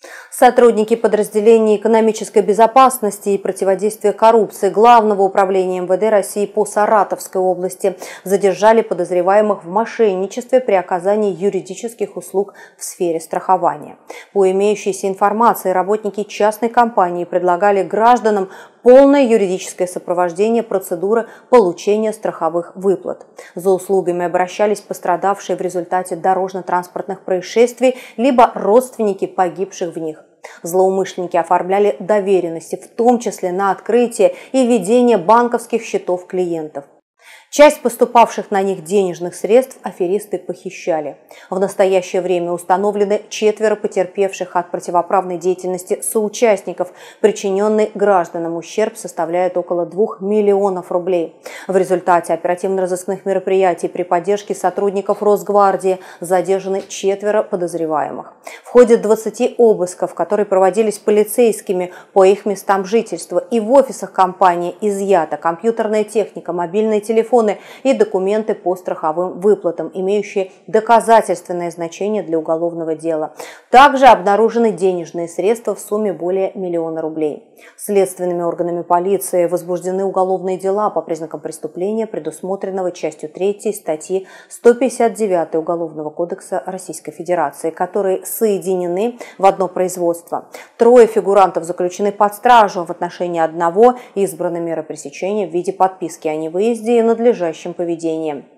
Сотрудники подразделений экономической безопасности и противодействия коррупции Главного управления МВД России по Саратовской области задержали подозреваемых в мошенничестве при оказании юридических услуг в сфере страхования. По имеющейся информации, работники частной компании предлагали гражданам полное юридическое сопровождение процедуры получения страховых выплат. За услугами обращались пострадавшие в результате дорожно-транспортных происшествий либо родственники погибших в них. Злоумышленники оформляли доверенности, в том числе на открытие и ведение банковских счетов клиентов. Часть поступавших на них денежных средств аферисты похищали. В настоящее время установлены 4 потерпевших от противоправной деятельности соучастников. Причиненный гражданам ущерб составляет около 2 миллионов рублей. В результате оперативно-розыскных мероприятий при поддержке сотрудников Росгвардии задержаны 4 подозреваемых. В ходе 20 обысков, которые проводились полицейскими по их местам жительства и в офисах компании, изъята компьютерная техника, мобильные телефоны и документы по страховым выплатам, имеющие доказательственное значение для уголовного дела. Также обнаружены денежные средства в сумме более 1 миллиона рублей. Следственными органами полиции возбуждены уголовные дела по признакам преступления, предусмотренного частью 3 статьи 159 Уголовного кодекса Российской Федерации, которые соединены в одно производство. 3 фигурантов заключены под стражу. В отношении одного избрана мера пресечения в виде подписки о невыезде и надлежащем поведении.